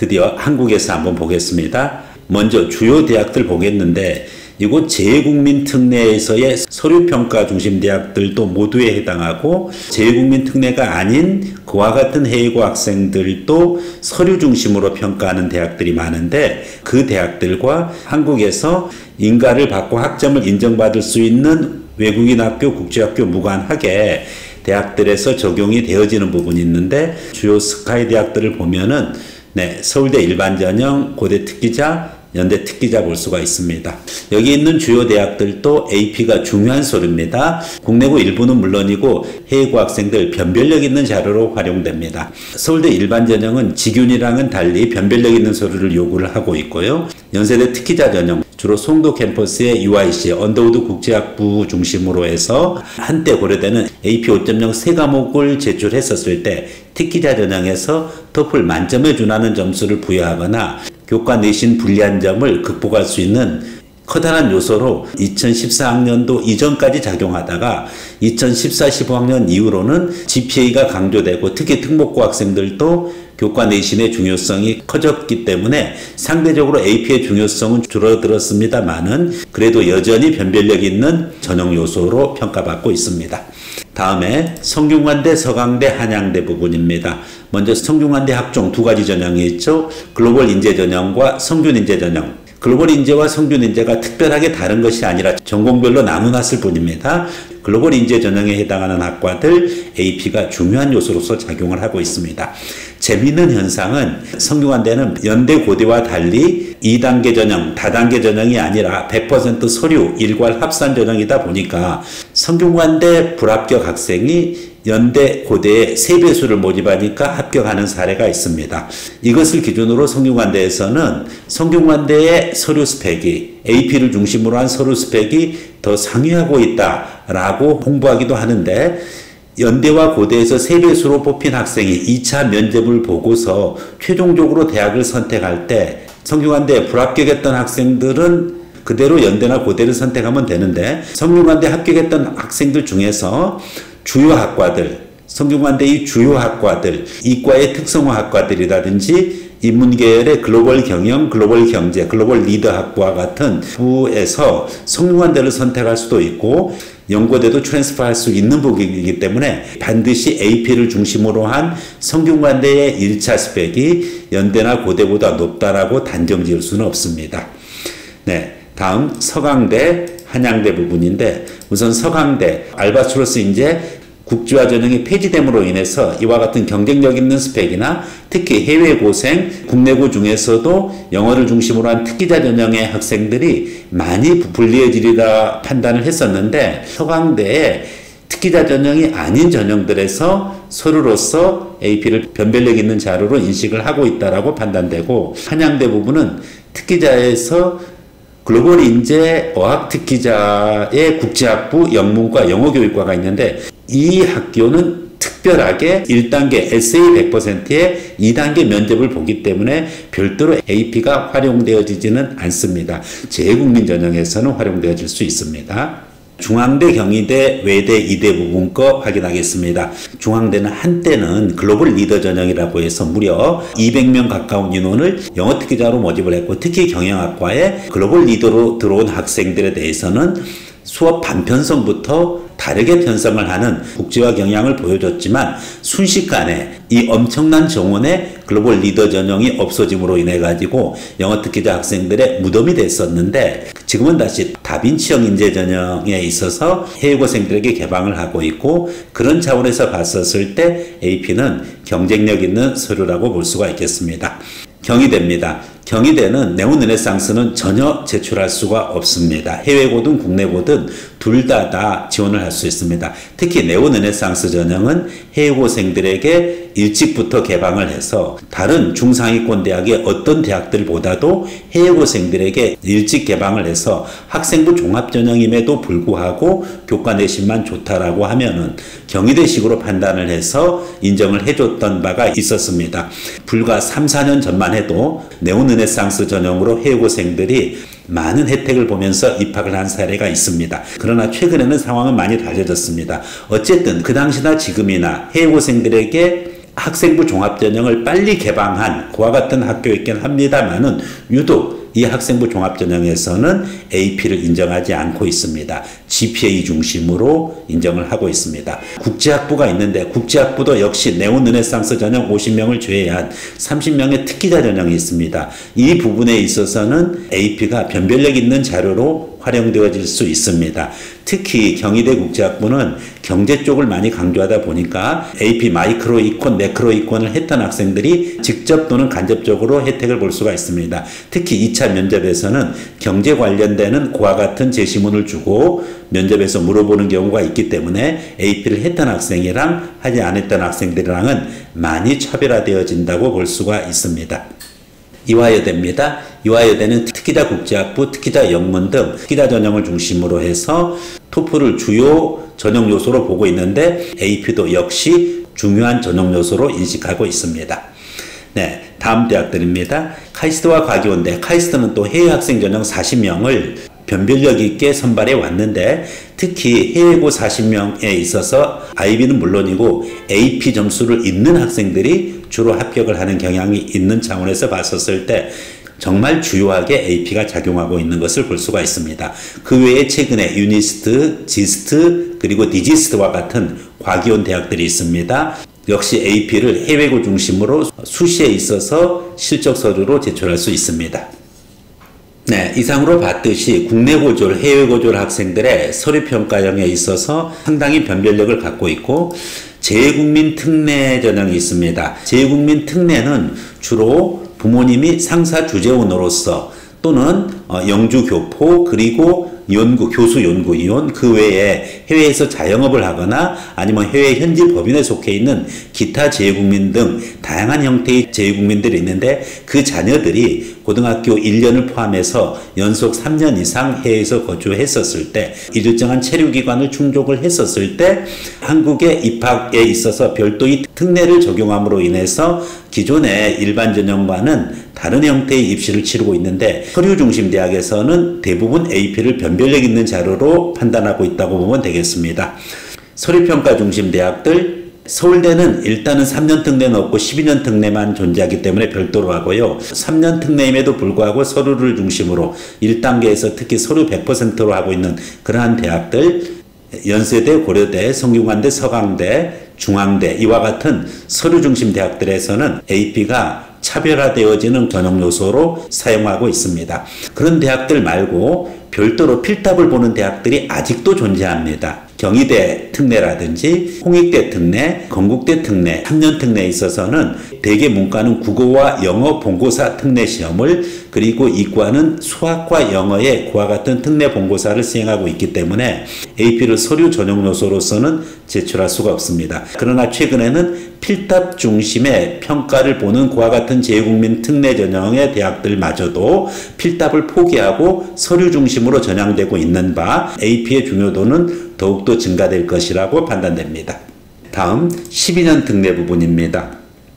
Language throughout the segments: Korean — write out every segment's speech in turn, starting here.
드디어 한국에서 한번 보겠습니다. 먼저 주요 대학들 보겠는데 이곳 재외국민 특례에서의 서류평가 중심 대학들도 모두에 해당하고 재외국민 특례가 아닌 그와 같은 해외고 학생들도 서류 중심으로 평가하는 대학들이 많은데 그 대학들과 한국에서 인가를 받고 학점을 인정받을 수 있는 외국인 학교, 국제학교 무관하게 대학들에서 적용이 되어지는 부분이 있는데 주요 스카이 대학들을 보면은 서울대 일반전형, 고대 특기자, 연대 특기자 볼 수가 있습니다. 여기 있는 주요 대학들도 AP가 중요한 서류입니다. 국내고 일부는 물론이고 해외고 학생들 변별력 있는 자료로 활용됩니다. 서울대 일반전형은 지균이랑은 달리 변별력 있는 서류를 요구를 하고 있고요. 연세대 특기자 전형 주로 송도 캠퍼스의 UIC, 언더우드 국제학부 중심으로 해서 한때 고려대는 AP 5.0 세 과목을 제출했었을 때 특기자 전형에서 토플 만점에 준하는 점수를 부여하거나 교과 내신 불리한 점을 극복할 수 있는 커다란 요소로 2014학년도 이전까지 작용하다가 2014-15학년 이후로는 GPA가 강조되고 특히 특목고 학생들도 교과 내신의 중요성이 커졌기 때문에 상대적으로 AP의 중요성은 줄어들었습니다만은 그래도 여전히 변별력 있는 전형 요소로 평가받고 있습니다. 다음에 성균관대, 서강대, 한양대 부분입니다. 먼저 성균관대 학종 두 가지 전형이 있죠. 글로벌 인재 전형과 성균 인재 전형. 글로벌 인재와 성균 인재가 특별하게 다른 것이 아니라 전공별로 나눠놨을 뿐입니다. 글로벌 인재 전형에 해당하는 학과들 AP가 중요한 요소로서 작용을 하고 있습니다. 재미있는 현상은 성균관대는 연대 고대와 달리 2단계 전형, 다단계 전형이 아니라 100% 서류, 일괄 합산 전형이다 보니까 성균관대 불합격 학생이 연대 고대의 3배수를 모집하니까 합격하는 사례가 있습니다. 이것을 기준으로 성균관대에서는 성균관대의 서류 스펙이 AP를 중심으로 한 서류 스펙이 더 상회하고 있다라고 홍보하기도 하는데 연대와 고대에서 3배수로 뽑힌 학생이 2차 면접을 보고서 최종적으로 대학을 선택할 때 성균관대에 불합격했던 학생들은 그대로 연대나 고대를 선택하면 되는데 성균관대에 합격했던 학생들 중에서 주요 학과들, 성균관대의 주요 학과들, 이과의 특성화 학과들이라든지 인문계열의 글로벌 경영, 글로벌 경제, 글로벌 리더 학부와 같은 부에서 성균관대를 선택할 수도 있고 연고대도 트랜스퍼할 수 있는 부분이기 때문에 반드시 AP를 중심으로 한 성균관대의 1차 스펙이 연대나 고대보다 높다라고 단정 지을 수는 없습니다. 다음 서강대, 한양대 부분인데 우선 서강대, 알바트로스 인재 국제화 전형이 폐지됨으로 인해서 이와 같은 경쟁력 있는 스펙이나 특히 해외고생, 국내고 중에서도 영어를 중심으로 한 특기자 전형의 학생들이 많이 불리해지리라 판단을 했었는데 서강대에 특기자 전형이 아닌 전형들에서 서류로서 AP를 변별력 있는 자료로 인식을 하고 있다라고 판단되고 한양대 부분은 특기자에서 글로벌 인재 어학 특기자의 국제학부, 영문과 영어교육과가 있는데 이 학교는 특별하게 1단계 essay 100%의 2단계 면접을 보기 때문에 별도로 AP가 활용되어지지는 않습니다. 재외국민 전형에서는 활용되어질 수 있습니다. 중앙대, 경희대, 외대, 이대 부분 거 확인하겠습니다. 중앙대는 한때는 글로벌 리더 전형이라고 해서 무려 200명 가까운 인원을 영어 특기자로 모집을 했고 특히 경영학과에 글로벌 리더로 들어온 학생들에 대해서는 수업 반편성부터 다르게 편성을 하는 국제화 경향을 보여줬지만 순식간에 이 엄청난 정원의 글로벌 리더 전형이 없어짐으로 인해 가지고 영어 특기자 학생들의 무덤이 됐었는데 지금은 다시 다빈치형 인재 전형에 있어서 해외고생들에게 개방을 하고 있고 그런 차원에서 봤었을 때 AP는 경쟁력 있는 서류라고 볼 수가 있겠습니다. 경희대입니다. 경희대는 네오르네상스는 전혀 제출할 수가 없습니다. 해외고든 국내고든 둘 다 지원을 할 수 있습니다. 특히 네오르네상스 전형은 해외고생들에게 일찍부터 개방을 해서 다른 중상위권 대학의 어떤 대학들보다도 해외고생들에게 일찍 개방을 해서 학생부 종합전형임에도 불구하고 교과 내신만 좋다라고 하면은 경희대식으로 판단을 해서 인정을 해줬던 바가 있었습니다. 불과 3, 4년 전만 해도 네오르네상스 전형으로 해외고생들이 많은 혜택을 보면서 입학을 한 사례가 있습니다. 그러나 최근에는 상황은 많이 달라졌습니다. 어쨌든 그 당시나 지금이나 해외고생들에게 학생부 종합전형을 빨리 개방한 그와 같은 학교였긴 합니다만은 유독 이 학생부 종합전형에서는 AP를 인정하지 않고 있습니다. GPA 중심으로 인정을 하고 있습니다. 국제학부가 있는데 국제학부도 역시 네오르네상스 전형 50명을 제외한 30명의 특기자 전형이 있습니다. 이 부분에 있어서는 AP가 변별력 있는 자료로 활용되어질 수 있습니다. 특히 경희대 국제학부는 경제 쪽을 많이 강조하다 보니까 AP 마이크로 이권, 매크로 이권을 했던 학생들이 직접 또는 간접적으로 혜택을 볼 수가 있습니다. 특히 2차 면접에서는 경제 관련되는 그와 같은 제시문을 주고 면접에서 물어보는 경우가 있기 때문에 AP를 했던 학생이랑 하지 않았던 학생들이랑은 많이 차별화되어진다고 볼 수가 있습니다. 이화여대입니다. 이화여대는 특기자 국제학부, 특기자 영문 등 특기자 전형을 중심으로 해서 토플을 주요 전형 요소로 보고 있는데 AP도 역시 중요한 전형 요소로 인식하고 있습니다. 네, 다음 대학들입니다. 카이스트와 과기원대. 카이스트는 또 해외 학생 전형 40명을 변별력 있게 선발해 왔는데 특히 해외고 40명에 있어서 IB는 물론이고 AP 점수를 있는 학생들이 주로 합격을 하는 경향이 있는 차원에서 봤었을 때 정말 주요하게 AP가 작용하고 있는 것을 볼 수가 있습니다. 그 외에 최근에 유니스트, 지스트, 그리고 디지스트와 같은 과기원 대학들이 있습니다. 역시 AP를 해외고 중심으로 수시에 있어서 실적 서류로 제출할 수 있습니다. 네, 이상으로 봤듯이 국내 고졸, 해외 고졸 학생들의 서류평가형에 있어서 상당히 변별력을 갖고 있고 재외국민 특례 전형이 있습니다. 재외국민 특례는 주로 부모님이 상사 주재원으로서 또는 영주교포 그리고 교수 연구위원 그 외에 해외에서 자영업을 하거나 아니면 해외 현지 법인에 속해 있는 기타 재외국민 등 다양한 형태의 재외국민들이 있는데 그 자녀들이 고등학교 1년을 포함해서 연속 3년 이상 해외에서 거주했었을 때 일정한 체류기간을 충족을 했었을 때 한국에 입학에 있어서 별도의 특례를 적용함으로 인해서 기존의 일반 전형과는 다른 형태의 입시를 치르고 있는데 서류 중심 대학에서는 대부분 AP를 변별력 있는 자료로 판단하고 있다고 보면 되겠습니다. 서류평가 중심 대학들 서울대는 일단은 3년 특례는 없고 12년 특례만 존재하기 때문에 별도로 하고요. 3년 특례임에도 불구하고 서류를 중심으로 1단계에서 특히 서류 100%로 하고 있는 그러한 대학들 연세대, 고려대, 성균관대, 서강대, 중앙대 이와 같은 서류 중심 대학들에서는 AP가 차별화되어지는 전형 요소로 사용하고 있습니다. 그런 대학들 말고 별도로 필답을 보는 대학들이 아직도 존재합니다. 경희대 특례라든지 홍익대 특례, 건국대 특례, 3년 특례에 있어서는 대개 문과는 국어와 영어 본고사 특례 시험을 그리고 이과는 수학과 영어의 그와 같은 특례 본고사를 수행하고 있기 때문에 AP를 서류 전형 요소로서는 제출할 수가 없습니다. 그러나 최근에는 필답 중심의 평가를 보는 그와 같은 재외국민 특례 전형의 대학들마저도 필답을 포기하고 서류 중심으로 전향되고 있는 바 AP의 중요도는 더욱더 증가될 것이라고 판단됩니다. 다음 12년 특례 부분입니다.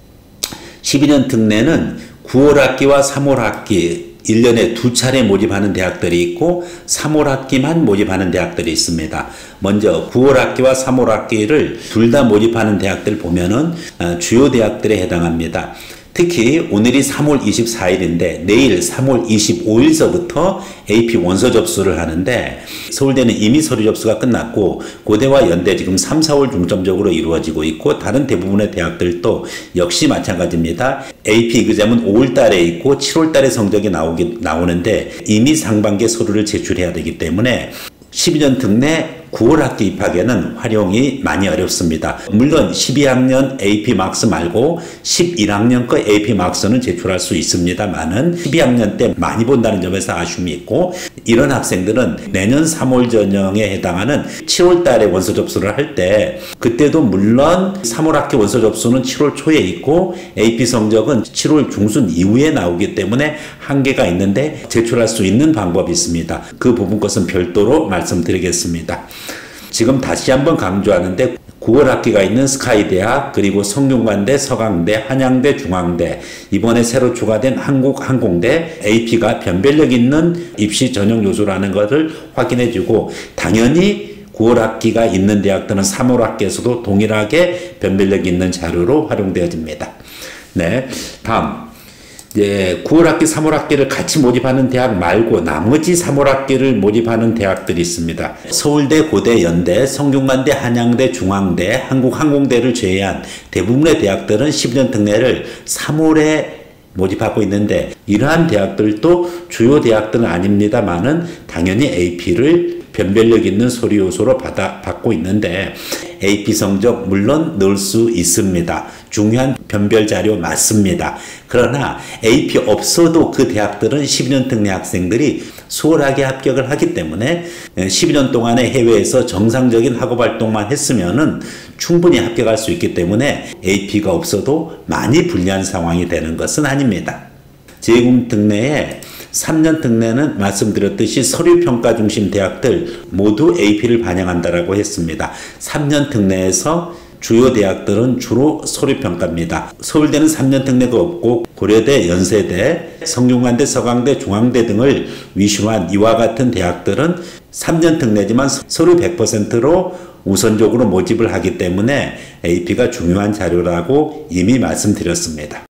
12년 특례는 9월 학기와 3월 학기 1년에 2차례 모집하는 대학들이 있고 3월 학기만 모집하는 대학들이 있습니다. 먼저 9월 학기와 3월 학기를 둘 다 모집하는 대학들 보면은 주요 대학들에 해당합니다. 특히 오늘이 3월 24일인데 내일 3월 25일서부터 AP 원서 접수를 하는데 서울대는 이미 서류 접수가 끝났고 고대와 연대 지금 3, 4월 중점적으로 이루어지고 있고 다른 대부분의 대학들도 역시 마찬가지입니다. AP exam은 5월 달에 있고 7월 달에 성적이 나오는데 이미 상반기에 서류를 제출해야 되기 때문에 12년 특례 9월 학기 입학에는 활용이 많이 어렵습니다. 물론 12학년 AP 막스 말고 11학년 거 AP 막스는 제출할 수 있습니다만은 12학년 때 많이 본다는 점에서 아쉬움이 있고 이런 학생들은 내년 3월 전형에 해당하는 7월 달에 원서 접수를 할 때 그때도 물론 3월 학기 원서 접수는 7월 초에 있고 AP 성적은 7월 중순 이후에 나오기 때문에 한계가 있는데 제출할 수 있는 방법이 있습니다. 그 부분 것은 별도로 말씀드리겠습니다. 지금 다시 한번 강조하는데 9월 학기가 있는 스카이대학 그리고 성균관대, 서강대, 한양대, 중앙대 이번에 새로 추가된 한국항공대 AP가 변별력 있는 입시 전형 요소라는 것을 확인해주고 당연히 9월 학기가 있는 대학들은 3월 학기에서도 동일하게 변별력이 있는 자료로 활용되어집니다. 네, 다음. 이제 9월 학기, 3월 학기를 같이 모집하는 대학 말고 나머지 3월 학기를 모집하는 대학들이 있습니다. 서울대, 고대, 연대, 성균관대, 한양대, 중앙대, 한국항공대를 제외한 대부분의 대학들은 12년 특례를 3월에 모집하고 있는데 이러한 대학들도 주요 대학들은 아닙니다만은 당연히 AP를 변별력 있는 서류 요소로 받고 있는데 AP 성적 물론 넣을 수 있습니다. 중요한 변별 자료 맞습니다. 그러나 AP 없어도 그 대학들은 12년 특례 학생들이 수월하게 합격을 하기 때문에 12년 동안의 해외에서 정상적인 학업 활동만 했으면은 충분히 합격할 수 있기 때문에 AP가 없어도 많이 불리한 상황이 되는 것은 아닙니다. 제2국민 특례에 3년 특례는 말씀드렸듯이 서류평가 중심 대학들 모두 AP를 반영한다라고 했습니다. 3년 특례에서 주요 대학들은 주로 서류평가입니다. 서울대는 3년 특례가 없고 고려대, 연세대, 성균관대, 서강대, 중앙대 등을 위주로 한 이와 같은 대학들은 3년 특례지만 서류 100%로 우선적으로 모집을 하기 때문에 AP가 중요한 자료라고 이미 말씀드렸습니다.